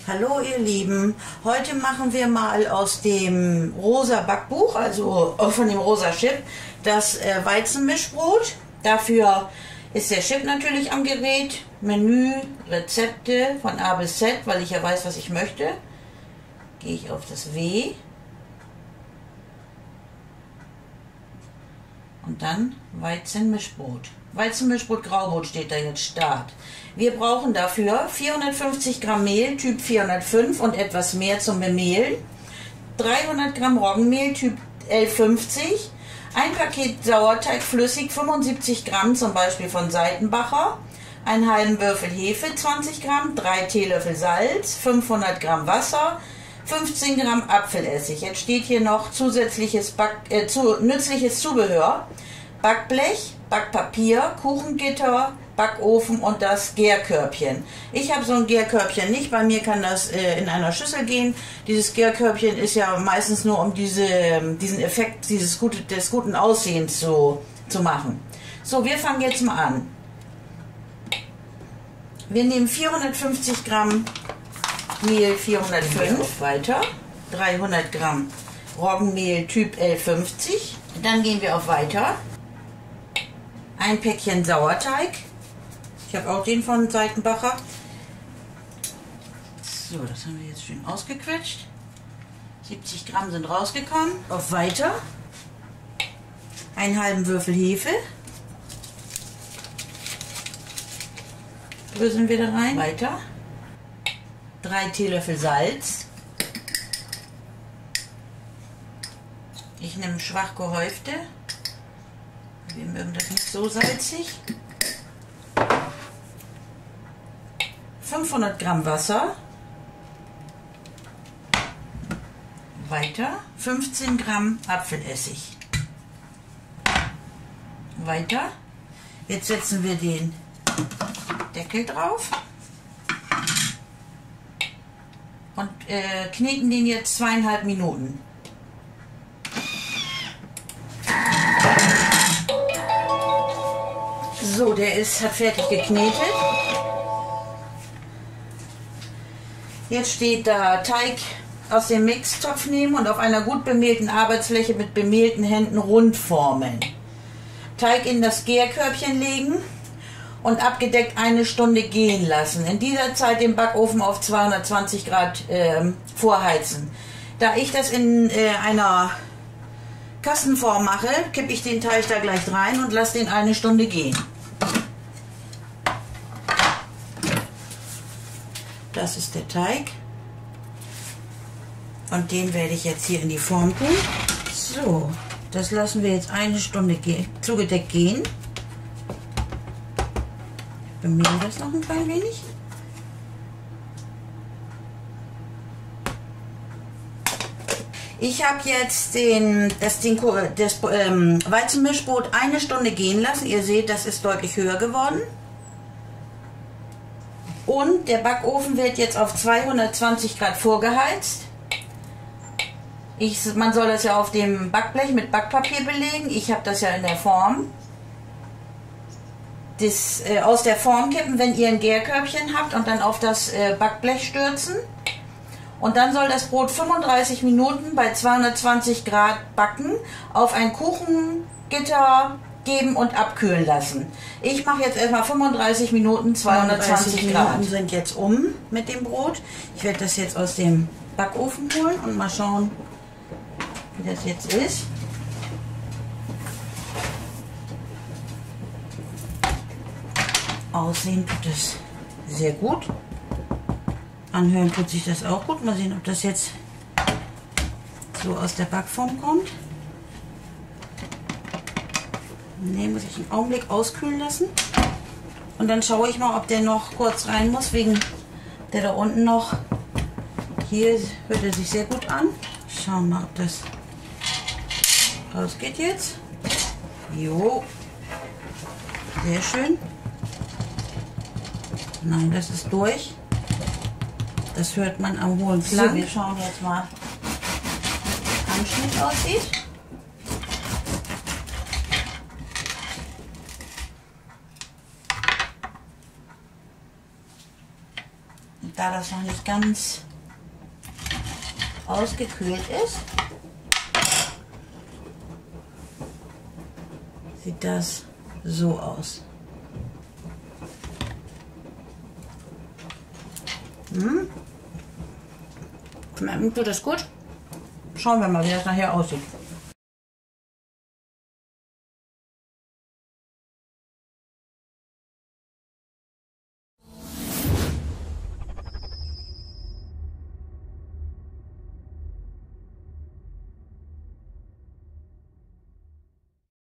Hallo ihr Lieben, heute machen wir mal aus dem rosa Backbuch, also von dem rosa Chip, das Weizenmischbrot. Dafür ist der Chip natürlich am Gerät, Menü, Rezepte von A bis Z, weil ich ja weiß, was ich möchte. Gehe ich auf das W und dann Weizenmischbrot. Weizenmischbrot Graubrot steht da jetzt Start. Wir brauchen dafür 450 Gramm Mehl Typ 405 und etwas mehr zum Bemehlen, 300 Gramm Roggenmehl Typ L50, ein Paket Sauerteig flüssig 75 Gramm zum Beispiel von Seitenbacher, einen halben Würfel Hefe 20 Gramm, 3 Teelöffel Salz, 500 Gramm Wasser, 15 Gramm Apfelessig. Jetzt steht hier noch zusätzliches nützliches Zubehör: Backblech, Backpapier, Kuchengitter, Backofen und das Gärkörbchen. Ich habe so ein Gärkörbchen nicht, bei mir kann das in einer Schüssel gehen. Dieses Gärkörbchen ist ja meistens nur, um diesen Effekt des guten Aussehens zu machen. So, wir fangen jetzt mal an. Wir nehmen 450 Gramm Mehl 405, weiter, 300 Gramm Roggenmehl Typ L50, dann gehen wir auf weiter, ein Päckchen Sauerteig, ich habe auch den von Seitenbacher, so, das haben wir jetzt schön ausgequetscht, 70 Gramm sind rausgekommen, auf weiter, einen halben Würfel Hefe, bröseln wir da rein, weiter, 3 Teelöffel Salz. Ich nehme schwach gehäufte. Wir mögen das nicht so salzig. 500 Gramm Wasser. Weiter. 15 Gramm Apfelessig. Weiter. Jetzt setzen wir den Deckel drauf. Und kneten den jetzt 2,5 Minuten. So, der hat fertig geknetet. Jetzt steht da Teig aus dem Mixtopf nehmen und auf einer gut bemehlten Arbeitsfläche mit bemehlten Händen rund formen. Teig in das Gärkörbchen legen und abgedeckt 1 Stunde gehen lassen. In dieser Zeit den Backofen auf 220 Grad vorheizen. Da ich das in einer Kastenform mache, kippe ich den Teig da gleich rein und lasse den 1 Stunde gehen. Das ist der Teig. Und den werde ich jetzt hier in die Form tun. So, das lassen wir jetzt 1 Stunde zugedeckt gehen. Bemehlen das noch ein klein wenig. Ich habe jetzt das Weizenmischbrot 1 Stunde gehen lassen. Ihr seht, das ist deutlich höher geworden. Und der Backofen wird jetzt auf 220 Grad vorgeheizt. Man soll das ja auf dem Backblech mit Backpapier belegen. Ich habe das ja in der Form. Aus der Form kippen, wenn ihr ein Gärkörbchen habt, und dann auf das Backblech stürzen. Und dann soll das Brot 35 Minuten bei 220 Grad backen, auf ein Kuchengitter geben und abkühlen lassen. Ich mache jetzt erstmal 35 Minuten 220 Grad. Minuten sind jetzt um mit dem Brot. Ich werde das jetzt aus dem Backofen holen und mal schauen, wie das jetzt ist. Aussehen tut es sehr gut. Anhören tut sich das auch gut. Mal sehen, ob das jetzt so aus der Backform kommt. Ne, muss ich einen Augenblick auskühlen lassen. Und dann schaue ich mal, ob der noch kurz rein muss, wegen der da unten noch. Hier hört er sich sehr gut an. Schauen wir mal, ob das rausgeht jetzt. Jo, sehr schön. Nein, das ist durch. Das hört man am hohen Klang. So, wir schauen jetzt mal, wie der Anschnitt aussieht. da das noch nicht ganz ausgekühlt ist, sieht das so aus. Schmeckt das gut? Schauen wir mal, wie das nachher aussieht.